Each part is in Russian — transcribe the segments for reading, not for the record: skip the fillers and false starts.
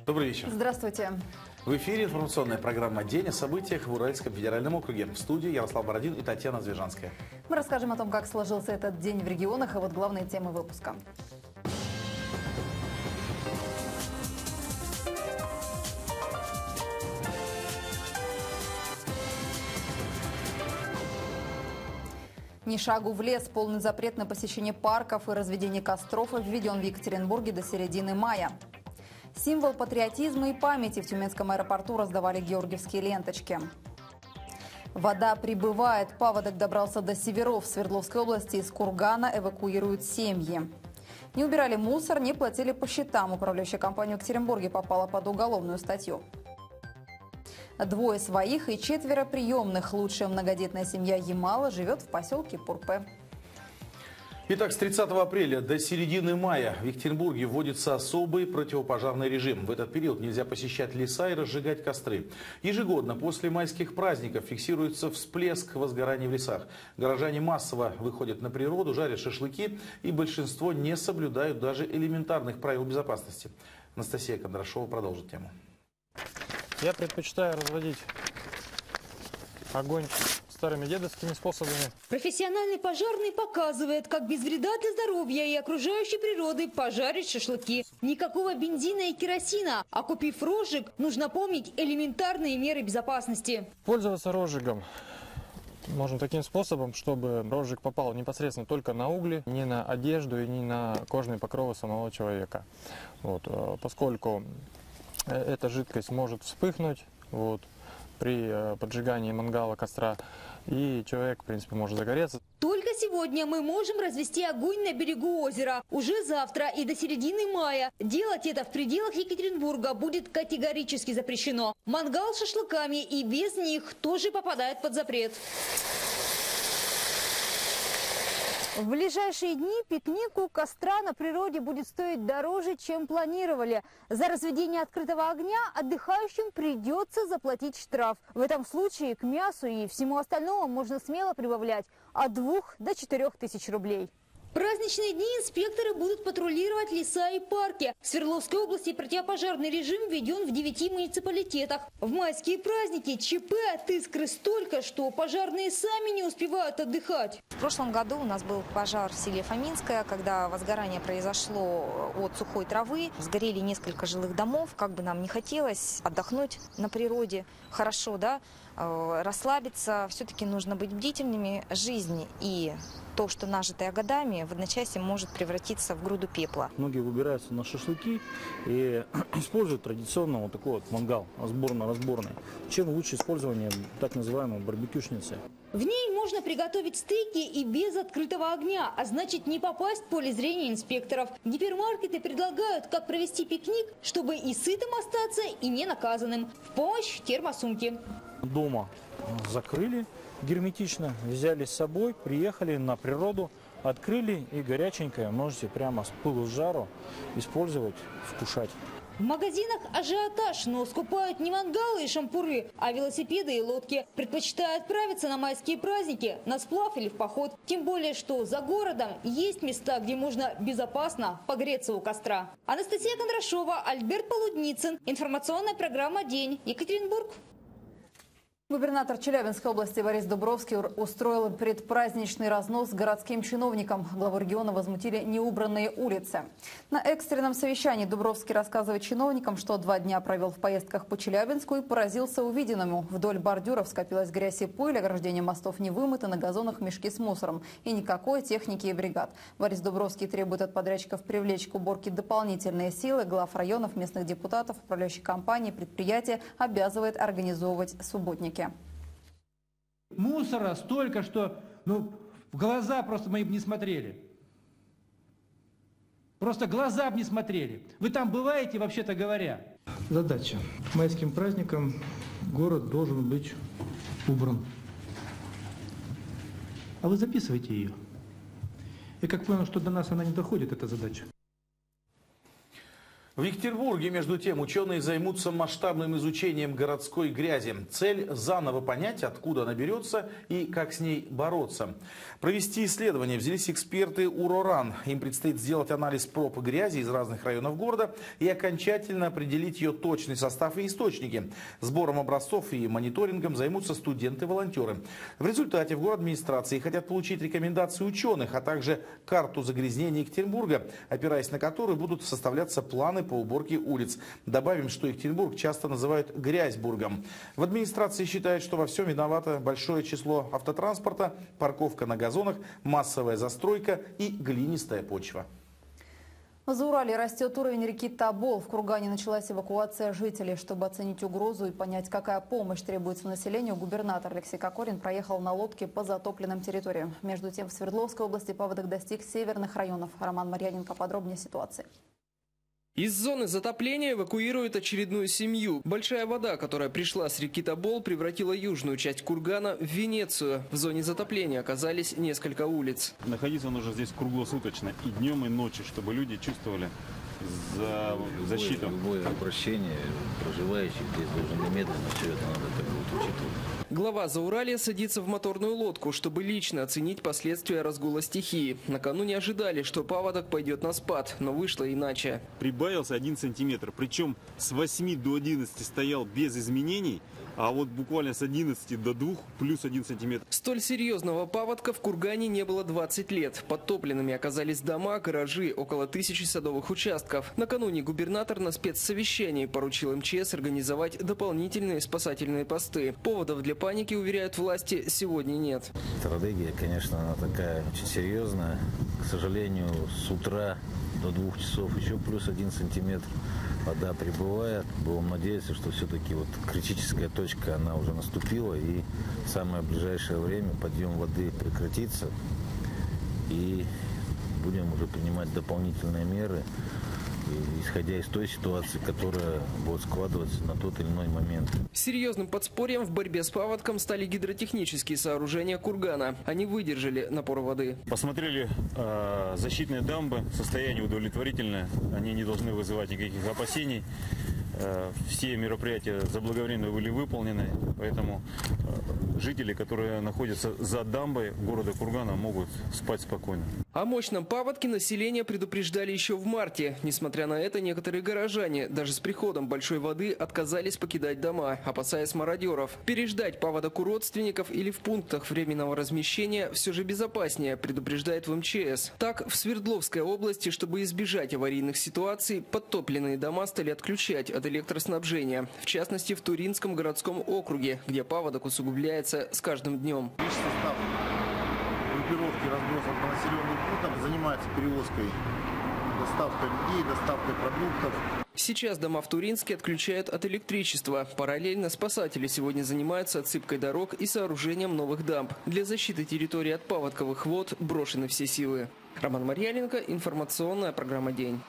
Добрый вечер. Здравствуйте. В эфире информационная программа «День» о событиях в Уральском федеральном округе. В студии Ярослав Бородин и Татьяна Звежанская. Мы расскажем о том, как сложился этот день в регионах, и вот главные темы выпуска. Ни шагу в лес. Полный запрет на посещение парков и разведение костров введен в Екатеринбурге до середины мая. Символ патриотизма и памяти. В Тюменском аэропорту раздавали георгиевские ленточки. Вода прибывает. Паводок добрался до Северов. В Свердловской области из Кургана эвакуируют семьи. Не убирали мусор, не платили по счетам. Управляющая компания в Екатеринбурге попала под уголовную статью. 2 своих и 4 приемных. Лучшая многодетная семья Ямала живет в поселке Пурпе. Итак, с 30 апреля до середины мая в Екатеринбурге вводится особый противопожарный режим. В этот период нельзя посещать леса и разжигать костры. Ежегодно после майских праздников фиксируется всплеск возгораний в лесах. Горожане массово выходят на природу, жарят шашлыки, и большинство не соблюдают даже элементарных правил безопасности. Анастасия Кондрашова продолжит тему. Я предпочитаю разводить огонь старыми дедовскими способами. Профессиональный пожарный показывает, как без вреда для здоровья и окружающей природы пожарить шашлыки. Никакого бензина и керосина, а купив розжиг, нужно помнить элементарные меры безопасности. Пользоваться розжигом можно таким способом, чтобы розжиг попал непосредственно только на угли, не на одежду и не на кожные покровы самого человека. Поскольку эта жидкость может вспыхнуть при поджигании мангала, костра, и человек, в принципе, может загореться. Только сегодня мы можем развести огонь на берегу озера. Уже завтра и до середины мая. Делать это в пределах Екатеринбурга будет категорически запрещено. Мангал с шашлыками и без них тоже попадает под запрет. В ближайшие дни пикник у костра на природе будет стоить дороже, чем планировали. За разведение открытого огня отдыхающим придется заплатить штраф. В этом случае к мясу и всему остальному можно смело прибавлять от 2 до 4 тысяч рублей. В праздничные дни инспекторы будут патрулировать леса и парки. В Свердловской области противопожарный режим введен в 9 муниципалитетах. В майские праздники ЧП от искры столько, что пожарные сами не успевают отдыхать. В прошлом году у нас был пожар в селе Фоминское, когда возгорание произошло от сухой травы. Сгорели несколько жилых домов. Как бы нам не хотелось отдохнуть на природе, хорошо, да, расслабиться, все-таки нужно быть бдительными. Жизнь и то, что нажитое годами, в одночасье может превратиться в груду пепла. Многие выбираются на шашлыки и используют традиционно такой мангал, разборно-разборный. Чем лучше использование так называемой барбекюшницы. В ней можно приготовить стейки и без открытого огня, а значит не попасть в поле зрения инспекторов. Гипермаркеты предлагают, как провести пикник, чтобы и сытым остаться, и не наказанным. В помощь термосумки. Дома закрыли герметично, взяли с собой, приехали на природу, открыли и горяченькое можете прямо с пылу с жару использовать, вкушать. В магазинах ажиотаж, но скупают не мангалы и шампуры, а велосипеды и лодки. Предпочитают отправиться на майские праздники, на сплав или в поход. Тем более, что за городом есть места, где можно безопасно погреться у костра. Анастасия Кондрашова, Альберт Полудницын. Информационная программа «День». Екатеринбург. Губернатор Челябинской области Борис Дубровский устроил предпраздничный разнос городским чиновникам. Главу региона возмутили неубранные улицы. На экстренном совещании Дубровский рассказывает чиновникам, что 2 дня провел в поездках по Челябинску и поразился увиденному. Вдоль бордюров скопилась грязь и пыль, ограждение мостов не вымыты, на газонах мешки с мусором. И никакой техники и бригад. Борис Дубровский требует от подрядчиков привлечь к уборке дополнительные силы. Глав районов, местных депутатов, управляющих компаний, предприятия обязывает организовывать субботники. Мусора столько, что в глаза просто мои бы не смотрели. Просто глаза бы не смотрели. Вы там бываете, вообще-то говоря? Задача. К майским праздникам город должен быть убран. А вы записывайте ее. Я как понял, что до нас она не доходит, эта задача. В Екатеринбурге, между тем, ученые займутся масштабным изучением городской грязи. Цель – заново понять, откуда она берется и как с ней бороться. Провести исследование взялись эксперты УРОРАН. Им предстоит сделать анализ проб грязи из разных районов города и окончательно определить ее точный состав и источники. Сбором образцов и мониторингом займутся студенты-волонтеры. В результате в администрации хотят получить рекомендации ученых, а также карту загрязнения Екатеринбурга, опираясь на которую будут составляться планы по уборке улиц. Добавим, что Екатеринбург часто называют Грязьбургом. В администрации считают, что во всем виновато большое число автотранспорта, парковка на газонах, массовая застройка и глинистая почва. В Зауралье растет уровень реки Тобол. В Кургане началась эвакуация жителей. Чтобы оценить угрозу и понять, какая помощь требуется населению, губернатор Алексей Кокорин проехал на лодке по затопленным территориям. Между тем, в Свердловской области паводок достиг северных районов. Роман Марьяненко подробнее ситуации. Из зоны затопления эвакуируют очередную семью. Большая вода, которая пришла с реки Тобол, превратила южную часть Кургана в Венецию. В зоне затопления оказались несколько улиц. Находиться нужно здесь круглосуточно, и днем, и ночью, чтобы люди чувствовали защиту. Любое обращение проживающих здесь должен немедленно, все это надо так вот учитывать. Глава Зауралья садится в моторную лодку, чтобы лично оценить последствия разгула стихии. Накануне ожидали, что паводок пойдет на спад, но вышло иначе. Прибавился 1 сантиметр, причем с 8 до 11 стоял без изменений, а вот буквально с 11 до 2 плюс 1 сантиметр. Столь серьезного паводка в Кургане не было 20 лет. Подтопленными оказались дома, гаражи, около 1000 садовых участков. Накануне губернатор на спецсовещании поручил МЧС организовать дополнительные спасательные посты. Поводов для паники, уверяют власти, сегодня нет. Стратегия, конечно, она такая очень серьезная. К сожалению, с утра до 2 часов еще плюс 1 сантиметр вода прибывает. Будем надеяться, что все-таки вот критическая точка, она уже наступила, и в самое ближайшее время подъем воды прекратится, и будем уже принимать дополнительные меры, исходя из той ситуации, которая будет складываться на тот или иной момент. Серьезным подспорьем в борьбе с паводком стали гидротехнические сооружения Кургана. Они выдержали напор воды. Посмотрели защитные дамбы, состояние удовлетворительное, они не должны вызывать никаких опасений. Все мероприятия заблаговременно были выполнены, поэтому жители, которые находятся за дамбой города Кургана, могут спать спокойно. О мощном паводке население предупреждали еще в марте. Несмотря на это, некоторые горожане даже с приходом большой воды отказались покидать дома, опасаясь мародеров. Переждать паводок у родственников или в пунктах временного размещения все же безопаснее, предупреждает в МЧС. Так, в Свердловской области, чтобы избежать аварийных ситуаций, подтопленные дома стали отключать от электроснабжения. В частности, в Туринском городском округе, где паводок усугубляется с каждым днем. Весь состав группировки разбросан по населенным пунктам, занимается перевозкой, доставкой людей, доставкой продуктов. Сейчас дома в Туринске отключают от электричества. Параллельно спасатели сегодня занимаются отсыпкой дорог и сооружением новых дамб. Для защиты территории от паводковых вод брошены все силы. Роман Марьяненко, информационная программа «День».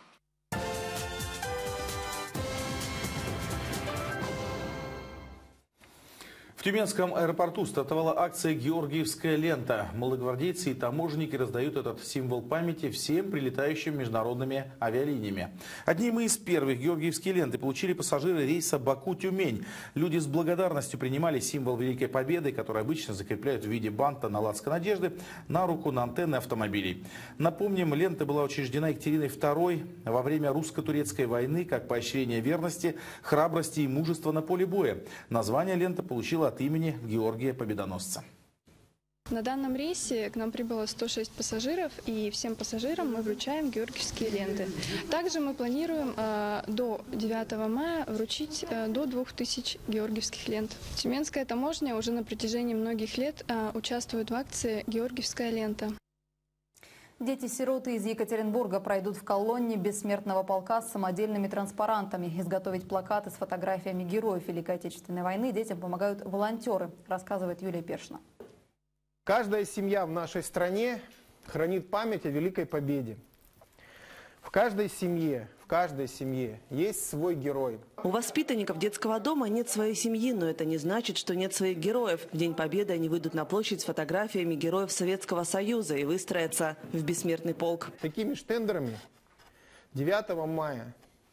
В Тюменском аэропорту стартовала акция «Георгиевская лента». Молодогвардейцы и таможенники раздают этот символ памяти всем прилетающим международными авиалиниями. Одним из первых георгиевские ленты получили пассажиры рейса Баку-Тюмень. Люди с благодарностью принимали символ Великой Победы, который обычно закрепляют в виде банта на лацкан одежды, на руку, на антенны автомобилей. Напомним, лента была учреждена Екатериной II во время русско-турецкой войны как поощрение верности, храбрости и мужества на поле боя. Название лента получила от имени Георгия Победоносца. На данном рейсе к нам прибыло 106 пассажиров, и всем пассажирам мы вручаем георгиевские ленты. Также мы планируем до 9 мая вручить до 2000 георгиевских лент. Тюменская таможня уже на протяжении многих лет участвует в акции «Георгиевская лента». Дети-сироты из Екатеринбурга пройдут в колонне бессмертного полка с самодельными транспарантами. Изготовить плакаты с фотографиями героев Великой Отечественной войны детям помогают волонтеры, рассказывает Юлия Першина. Каждая семья в нашей стране хранит память о Великой Победе. В каждой семье есть свой герой. У воспитанников детского дома нет своей семьи, но это не значит, что нет своих героев. В День Победы они выйдут на площадь с фотографиями героев Советского Союза и выстроятся в бессмертный полк. Такими штендерами 9 мая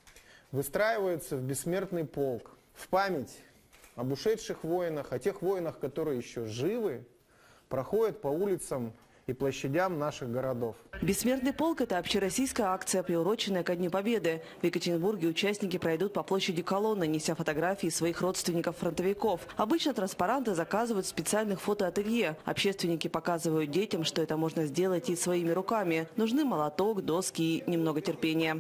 выстраиваются в бессмертный полк в память об ушедших воинах, о тех воинах, которые еще живы, проходят по улицам и площадям наших городов. Бессмертный полк – это общероссийская акция, приуроченная ко Дню Победы. В Екатеринбурге участники пройдут по площади колонны, неся фотографии своих родственников-фронтовиков. Обычно транспаранты заказывают в специальных фотоателье. Общественники показывают детям, что это можно сделать и своими руками. Нужны молоток, доски и немного терпения.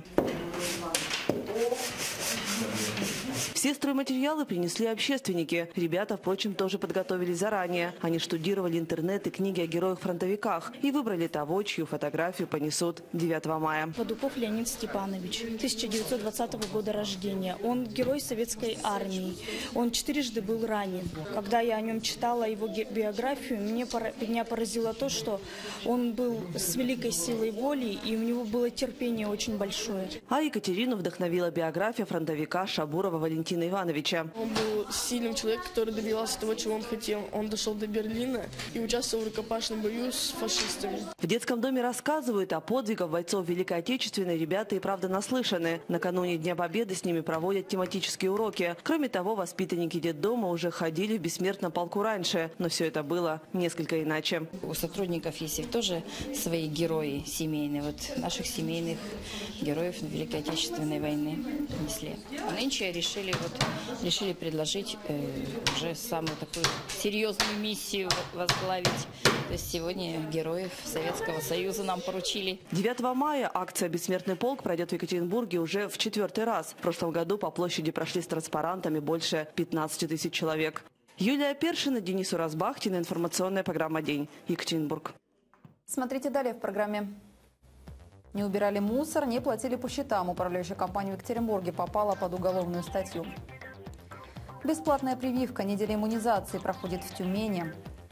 Все стройматериалы принесли общественники. Ребята, впрочем, тоже подготовились заранее. Они штудировали интернет и книги о героях-фронтовиках и выбрали того, чью фотографию понесут 9 мая. Подупов Леонид Степанович, 1920 года рождения. Он герой советской армии. Он 4-жды был ранен. Когда я о нем читала его биографию, меня поразило то, что он был с великой силой воли, и у него было терпение очень большое. А Екатерину вдохновила биография фронтовика Шабурова Валентина Ивановича. Он был сильным человеком, который добивался того, чего он хотел. Он дошел до Берлина и участвовал в рукопашном бою с фашистами. В детском доме рассказывают о подвигах бойцов Великой Отечественной. Ребята и правда наслышаны. Накануне Дня Победы с ними проводят тематические уроки. Кроме того, воспитанники детдома уже ходили в бессмертном полку раньше. Но все это было несколько иначе. У сотрудников есть тоже свои герои семейные. Вот наших семейных героев Великой Отечественной войны несли. Нынче решили предложить уже самую такую серьезную миссию возглавить. То есть сегодня героев Советского Союза нам поручили. 9 мая акция «Бессмертный полк» пройдет в Екатеринбурге уже в 4-й раз. В прошлом году по площади прошли с транспарантами больше 15 тысяч человек. Юлия Першина, Денис Уразбахтин. Информационная программа «День». Екатеринбург. Смотрите далее в программе. Не убирали мусор, не платили по счетам. Управляющая компания в Екатеринбурге попала под уголовную статью. Бесплатная прививка, неделя иммунизации проходит в Тюмени.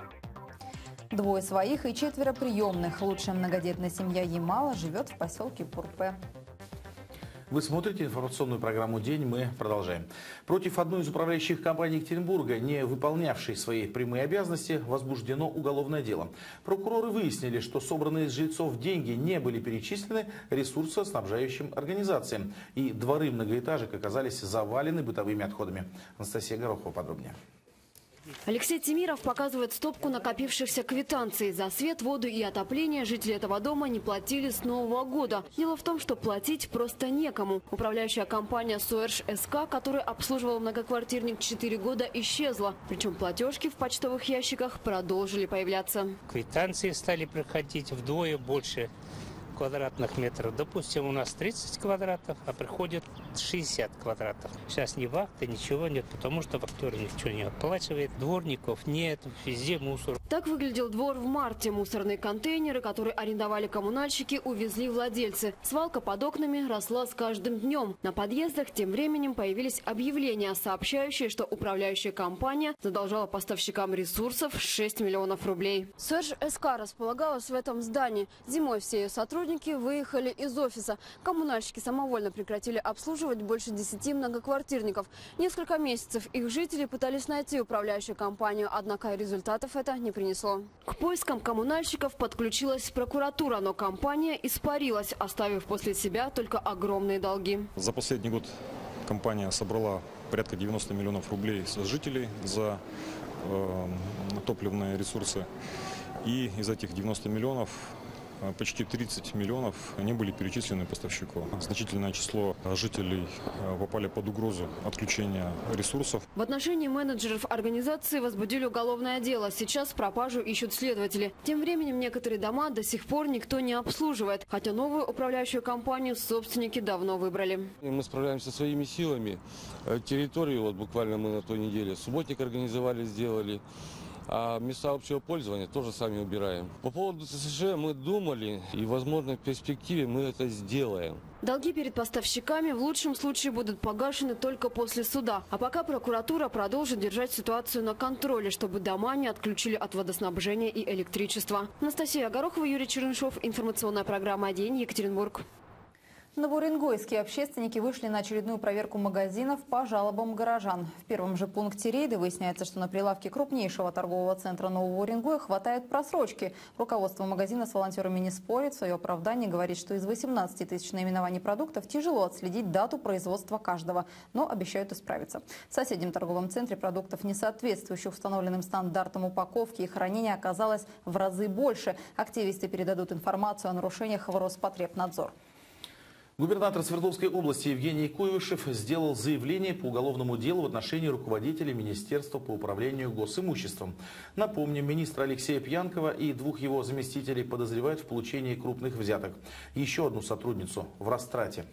2 своих и 4 приемных. Лучшая многодетная семья Ямала живет в поселке Пурпе. Вы смотрите информационную программу «День». Мы продолжаем. Против одной из управляющих компаний Екатеринбурга, не выполнявшей свои прямые обязанности, возбуждено уголовное дело. Прокуроры выяснили, что собранные с жильцов деньги не были перечислены ресурсоснабжающим организациям. И дворы многоэтажек оказались завалены бытовыми отходами. Анастасия Горохова подробнее. Алексей Тимиров показывает стопку накопившихся квитанций. За свет, воду и отопление жители этого дома не платили с Нового года. Дело в том, что платить просто некому. Управляющая компания «Суэрш СК», которая обслуживала многоквартирник 4 года, исчезла. Причем платежки в почтовых ящиках продолжили появляться. Квитанции стали приходить вдвое больше квадратных метров. Допустим, у нас 30 квадратов, а приходит 60 квадратов. Сейчас ни вахты, ничего нет, потому что вахтер ничего не оплачивает. Дворников нет, везде мусор. Так выглядел двор в марте. Мусорные контейнеры, которые арендовали коммунальщики, увезли владельцы. Свалка под окнами росла с каждым днем. На подъездах тем временем появились объявления, сообщающие, что управляющая компания задолжала поставщикам ресурсов 6 миллионов рублей. «Суэрш СК» располагалась в этом здании. Зимой все ее сотрудники выехали из офиса. Коммунальщики самовольно прекратили обслуживать больше 10 многоквартирников. Несколько месяцев их жители пытались найти управляющую компанию, однако результатов это не принесло. К поискам коммунальщиков подключилась прокуратура, но компания испарилась, оставив после себя только огромные долги. За последний год компания собрала порядка 90 миллионов рублей с жителей за топливные ресурсы. И из этих 90 миллионов почти 30 миллионов не были перечислены поставщику. Значительное число жителей попали под угрозу отключения ресурсов. В отношении менеджеров организации возбудили уголовное дело. Сейчас пропажу ищут следователи. Тем временем некоторые дома до сих пор никто не обслуживает, хотя новую управляющую компанию собственники давно выбрали. Мы справляемся своими силами. Территорию вот буквально мы на той неделе субботник организовали, сделали. А места общего пользования тоже сами убираем. По поводу ССЖ мы думали, и, возможно, в перспективе мы это сделаем. Долги перед поставщиками в лучшем случае будут погашены только после суда. А пока прокуратура продолжит держать ситуацию на контроле, чтобы дома не отключили от водоснабжения и электричества. Анастасия Горохова, Юрий Чернышов. Информационная программа «День», Екатеринбург. Новоуренгойские общественники вышли на очередную проверку магазинов по жалобам горожан. В первом же пункте рейда выясняется, что на прилавке крупнейшего торгового центра Нового Уренгоя хватает просрочки. Руководство магазина с волонтерами не спорит. В свое оправдание говорит, что из 18 тысяч наименований продуктов тяжело отследить дату производства каждого, но обещают исправиться. В соседнем торговом центре продуктов, не соответствующих установленным стандартам упаковки и хранения, оказалось в разы больше. Активисты передадут информацию о нарушениях в Роспотребнадзор. Губернатор Свердловской области Евгений Куйвышев сделал заявление по уголовному делу в отношении руководителя Министерства по управлению госимуществом. Напомним, министра Алексея Пьянкова и двух его заместителей подозревают в получении крупных взяток. Еще одну сотрудницу в растрате.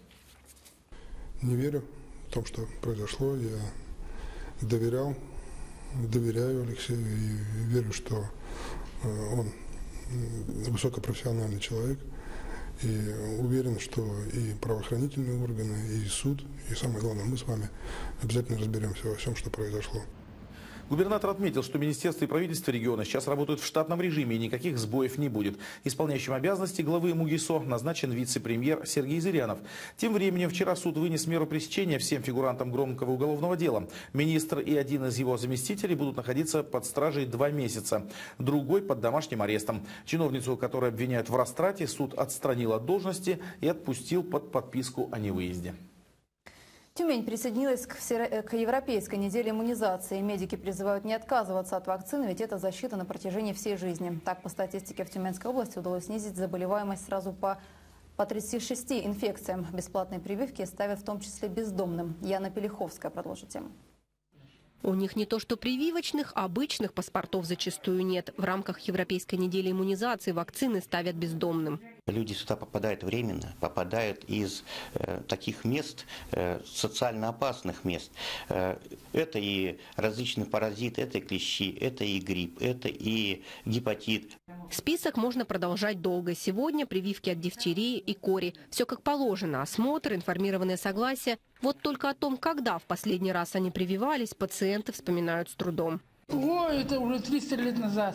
Не верю в том, что произошло. Я доверяю Алексею и верю, что он высокопрофессиональный человек. И уверен, что и правоохранительные органы, и суд, и самое главное, мы с вами обязательно разберемся во всем, что произошло. Губернатор отметил, что министерство и правительство региона сейчас работают в штатном режиме и никаких сбоев не будет. Исполняющим обязанности главы МУГИСО назначен вице-премьер Сергей Зырянов. Тем временем вчера суд вынес меру пресечения всем фигурантам громкого уголовного дела. Министр и один из его заместителей будут находиться под стражей 2 месяца, другой под домашним арестом. Чиновницу, которую обвиняют в растрате, суд отстранил от должности и отпустил под подписку о невыезде. Тюмень присоединилась к Европейской неделе иммунизации. Медики призывают не отказываться от вакцины, ведь это защита на протяжении всей жизни. Так, по статистике, в Тюменской области удалось снизить заболеваемость сразу по 36 инфекциям. Бесплатные прививки ставят в том числе бездомным. Яна Пелиховская продолжит тему. У них не то что прививочных, а обычных паспортов зачастую нет. В рамках Европейской недели иммунизации вакцины ставят бездомным. Люди сюда попадают временно, попадают из таких мест, социально опасных мест. Это и различные паразиты, это и клещи, это и грипп, это и гепатит. Список можно продолжать долго. Сегодня прививки от дифтерии и кори. Все как положено. Осмотр, информированное согласие. Вот только о том, когда в последний раз они прививались, пациенты вспоминают с трудом. Ой, это уже 300 лет назад.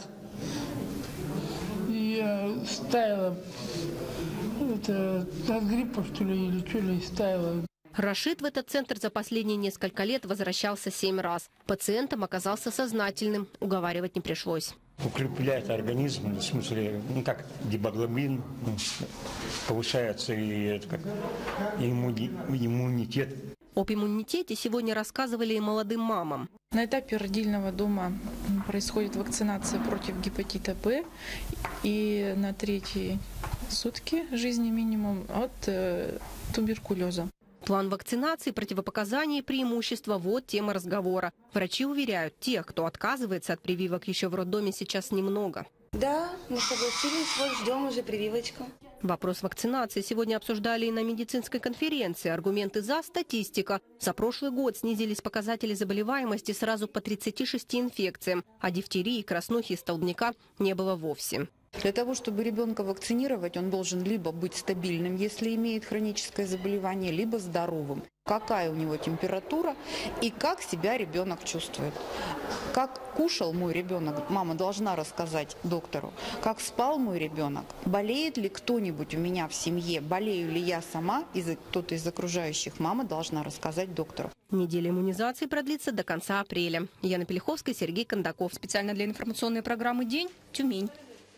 Я стаяла. Это от гриппа, что ли, или что ли, стаяла. Рашид в этот центр за последние несколько лет возвращался 7 раз. Пациентом оказался сознательным. Уговаривать не пришлось. Укрепляет организм, в смысле, как гемоглобин, повышается и иммунитет. Об иммунитете сегодня рассказывали и молодым мамам. На этапе родильного дома происходит вакцинация против гепатита Б и на 3-й сутки жизни минимум от туберкулеза. План вакцинации, противопоказания и преимущества – вот тема разговора. Врачи уверяют, тех, кто отказывается от прививок еще в роддоме, сейчас немного. Да, мы согласились, вот ждем уже прививочку. Вопрос вакцинации сегодня обсуждали и на медицинской конференции. Аргументы за – статистика. За прошлый год снизились показатели заболеваемости сразу по 36 инфекциям, а дифтерии, краснухи и столбняка не было вовсе. Для того, чтобы ребенка вакцинировать, он должен либо быть стабильным, если имеет хроническое заболевание, либо здоровым. Какая у него температура и как себя ребенок чувствует. Как кушал мой ребенок, мама должна рассказать доктору. Как спал мой ребенок, болеет ли кто-нибудь у меня в семье, болею ли я сама, кто-то из окружающих, мама должна рассказать доктору. Неделя иммунизации продлится до конца апреля. Яна Пелиховская, Сергей Кондаков. Специально для информационной программы «День», Тюмень.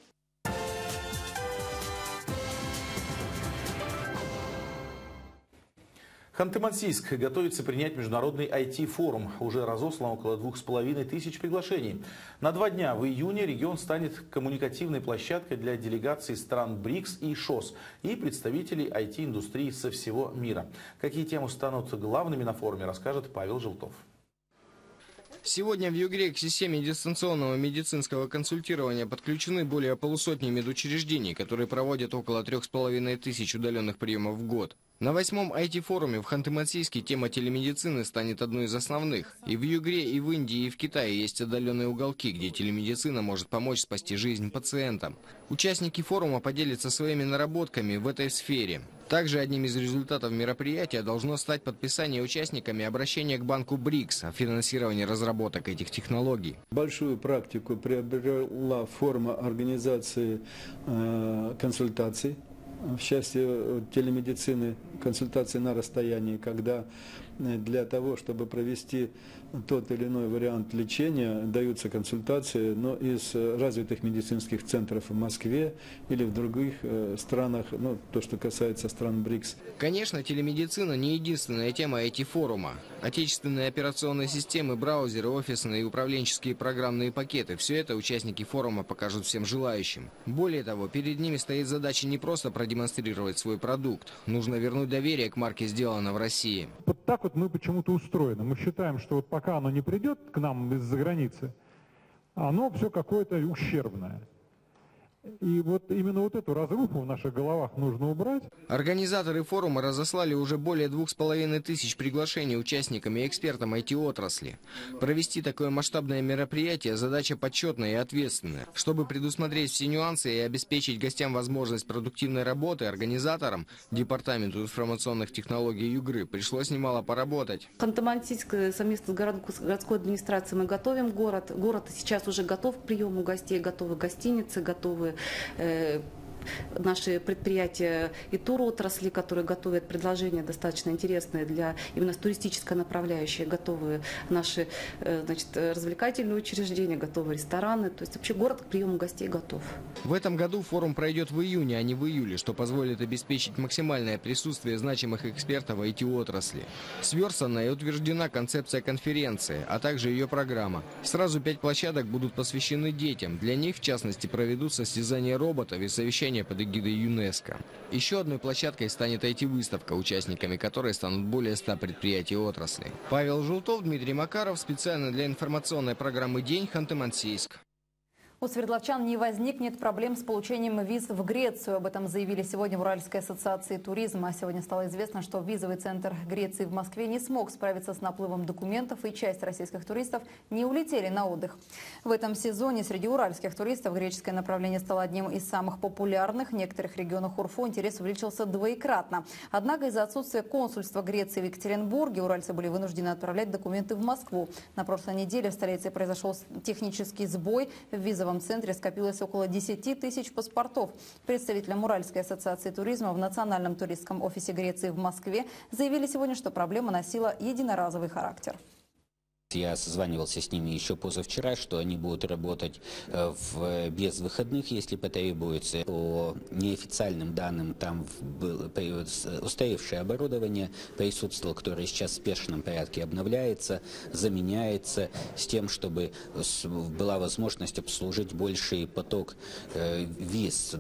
Ханты-Мансийск готовится принять международный IT-форум. Уже разослано около 2500 приглашений. На 2 дня в июне регион станет коммуникативной площадкой для делегаций стран БРИКС и ШОС и представителей IT-индустрии со всего мира. Какие темы станут главными на форуме, расскажет Павел Желтов. Сегодня в Югре к системе дистанционного медицинского консультирования подключены более полусотни медучреждений, которые проводят около 3500 удаленных приемов в год. На 8-м IT-форуме в Ханты-Мансийске тема телемедицины станет одной из основных. И в Югре, и в Индии, и в Китае есть отдаленные уголки, где телемедицина может помочь спасти жизнь пациентам. Участники форума поделятся своими наработками в этой сфере. Также одним из результатов мероприятия должно стать подписание участниками обращения к банку БРИКС о финансировании разработок этих технологий. Большую практику приобрела форма организации консультаций в части телемедицины, консультации на расстоянии, когда для того, чтобы провести тот или иной вариант лечения, даются консультации, но из развитых медицинских центров в Москве или в других странах, то, что касается стран БРИКС. Конечно, телемедицина не единственная тема IT-форума. Отечественные операционные системы, браузеры, офисные и управленческие программные пакеты – все это участники форума покажут всем желающим. Более того, перед ними стоит задача не просто продемонстрировать свой продукт. Нужно вернуть доверие к марке «Сделано в России». Вот так вот мы почему-то устроены. Мы считаем, что вот пока оно не придет к нам из-за границы, оно все какое-то ущербное. И вот именно вот эту разруху в наших головах нужно убрать. Организаторы форума разослали уже более 2500 приглашений участникам и экспертам IT-отрасли. Провести такое масштабное мероприятие – задача почетная и ответственная. Чтобы предусмотреть все нюансы и обеспечить гостям возможность продуктивной работы, организаторам, Департаменту информационных технологий ЮГРы, пришлось немало поработать. Ханты-Мансийск совместно с городской администрацией мы готовим город. Город сейчас уже готов к приему гостей, готовы гостиницы, готовы наши предприятия и туротрасли, которые готовят предложения достаточно интересные для именно туристической направляющей, готовы наши развлекательные учреждения, готовы рестораны. То есть вообще город к приему гостей готов. В этом году форум пройдет в июне, а не в июле, что позволит обеспечить максимальное присутствие значимых экспертов IT-отрасли. Сверстана и утверждена концепция конференции, а также ее программа. Сразу 5 площадок будут посвящены детям. Для них, в частности, проведут состязания роботов и совещания под эгидой ЮНЕСКО. Еще одной площадкой станет IT-выставка, участниками которой станут более 100 предприятий отрасли. Павел Желтов, Дмитрий Макаров. Специально для информационной программы «День», Ханты-Мансийск. У свердловчан не возникнет проблем с получением виз в Грецию. Об этом заявили сегодня в Уральской ассоциации туризма. Сегодня стало известно, что визовый центр Греции в Москве не смог справиться с наплывом документов, и часть российских туристов не улетели на отдых. В этом сезоне среди уральских туристов греческое направление стало одним из самых популярных. В некоторых регионах УРФО интерес увеличился двоекратно. Однако из-за отсутствия консульства Греции в Екатеринбурге уральцы были вынуждены отправлять документы в Москву. На прошлой неделе в столице произошел технический сбой. В визовом центре скопилось около 10 тысяч паспортов. Представителям Уральской ассоциации туризма в Национальном туристском офисе Греции в Москве заявили сегодня, что проблема носила единоразовый характер. Я созванивался с ними еще позавчера, что они будут работать без выходных, если потребуется. По неофициальным данным, там было устаревшее оборудование присутствовало, которое сейчас в спешном порядке обновляется, заменяется, с тем, чтобы была возможность обслужить больший поток виз.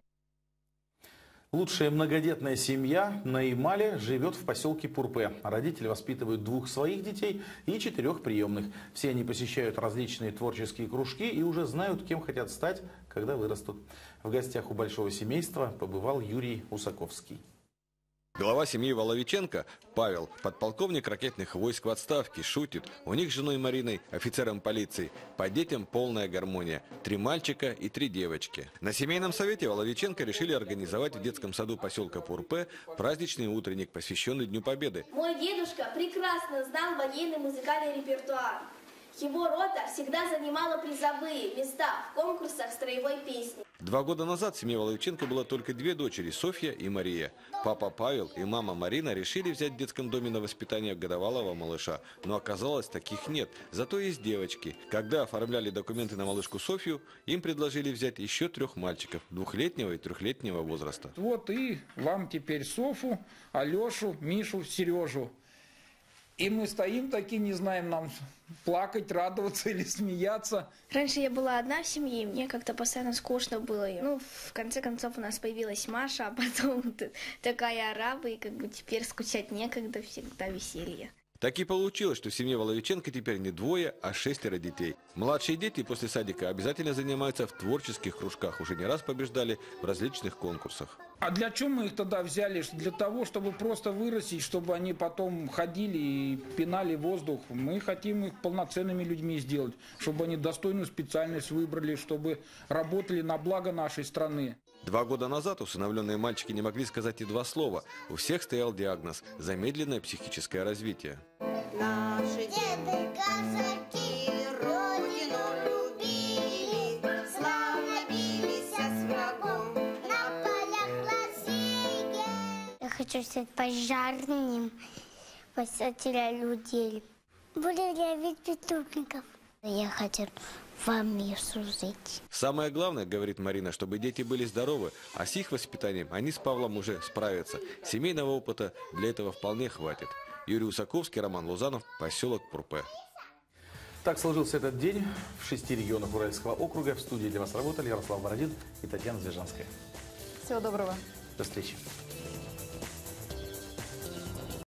Лучшая многодетная семья на Ямале живет в поселке Пурпе. Родители воспитывают 2 своих детей и 4 приемных. Все они посещают различные творческие кружки и уже знают, кем хотят стать, когда вырастут. В гостях у большого семейства побывал Юрий Усаковский. Глава семьи Воловиченко, Павел, подполковник ракетных войск в отставке, шутит. У них с женой Мариной, офицером полиции, по детям полная гармония. 3 мальчика и 3 девочки. На семейном совете Воловиченко решили организовать в детском саду поселка Пурпе праздничный утренник, посвященный Дню Победы. Мой дедушка прекрасно знал военный музыкальный репертуар. Его рота всегда занимала призовые места в конкурсах строевой песни. 2 года назад в семье Воловиченко было только 2 дочери, Софья и Мария. Папа Павел и мама Марина решили взять в детском доме на воспитание годовалого малыша. Но оказалось, таких нет. Зато есть девочки. Когда оформляли документы на малышку Софью, им предложили взять еще 3 мальчиков 2-летнего и 3-летнего возраста. Вот и вам теперь Софу, Алешу, Мишу, Сережу. И мы стоим такие, не знаем, нам плакать, радоваться или смеяться. Раньше я была одна в семье, и мне как-то постоянно скучно было. Ну, в конце концов у нас появилась Маша, а потом такая араба, и как бы теперь скучать некогда, всегда веселье. Так и получилось, что в семье Воловиченко теперь не 2, а 6 детей. Младшие дети после садика обязательно занимаются в творческих кружках, уже не раз побеждали в различных конкурсах. А для чего мы их тогда взяли? Для того, чтобы просто вырастить, чтобы они потом ходили и пинали воздух. Мы хотим их полноценными людьми сделать, чтобы они достойную специальность выбрали, чтобы работали на благо нашей страны. 2 года назад усыновленные мальчики не могли сказать и 2 слова. У всех стоял диагноз – замедленное психическое развитие. Наши деды казаки родину любили, славно бились с врагом, на полях лосей хочу стать пожарным, спасателя людей. Буду ловить преступников. Я хочу в армии служить. Самое главное, говорит Марина, чтобы дети были здоровы, а с их воспитанием они с Павлом уже справятся. Семейного опыта для этого вполне хватит. Юрий Усаковский, Роман Лузанов, поселок Пурпе. Так сложился этот день. В 6 регионах Уральского округа. В студии для вас работали Ярослав Бородин и Татьяна Звержанская. Всего доброго. До встречи.